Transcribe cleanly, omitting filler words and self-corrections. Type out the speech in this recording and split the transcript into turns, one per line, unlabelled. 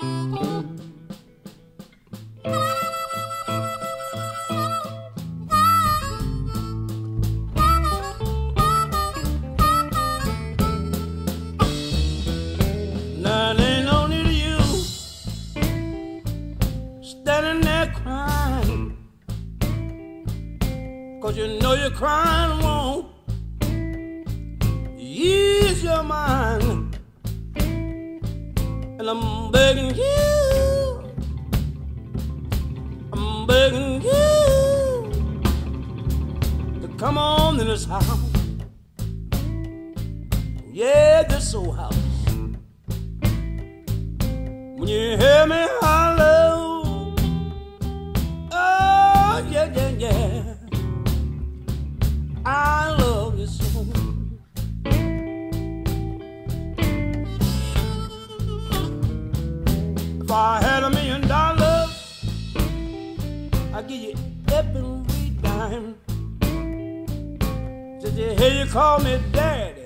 Now it ain't no need of you standing there crying, 'cause you know you're crying won't ease your mind. And I'm begging you to come on in this house. Yeah, this old house. When you hear me holler, oh yeah, yeah, yeah, I love you so. If I had $1 million, I'd give you every dime. Did you hear you call me daddy?